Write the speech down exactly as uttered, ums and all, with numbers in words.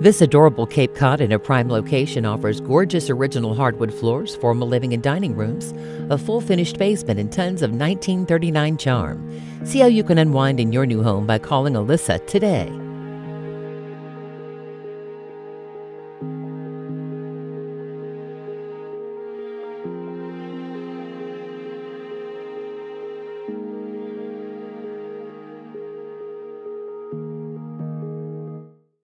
This adorable Cape Cod in a prime location offers gorgeous original hardwood floors, formal living and dining rooms, a full finished basement, and tons of nineteen thirty-nine charm. See how you can unwind in your new home by calling Alyssa today.